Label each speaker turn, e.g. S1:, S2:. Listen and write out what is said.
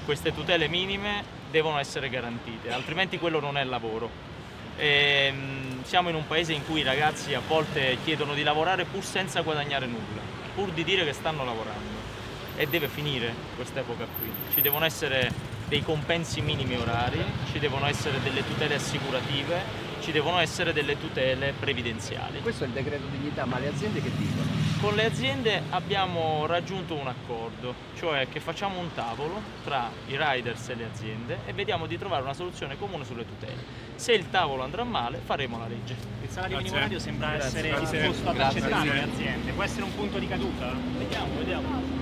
S1: queste tutele minime devono essere garantite, altrimenti quello non è lavoro. Siamo in un paese in cui i ragazzi a volte chiedono di lavorare pur senza guadagnare nulla, pur di dire che stanno lavorando, e deve finire quest'epoca qui. Ci devono essere dei compensi minimi orari, ci devono essere delle tutele assicurative, ci devono essere delle tutele previdenziali.
S2: Questo è il decreto dignità, ma le aziende che dicono?
S1: Con le aziende abbiamo raggiunto un accordo, cioè che facciamo un tavolo tra i riders e le aziende e vediamo di trovare una soluzione comune sulle tutele. Se il tavolo andrà male, faremo la legge.
S3: Il salario minimo orario sembra essere disposto ad accettare le aziende. Può essere un punto di caduta?
S1: Vediamo.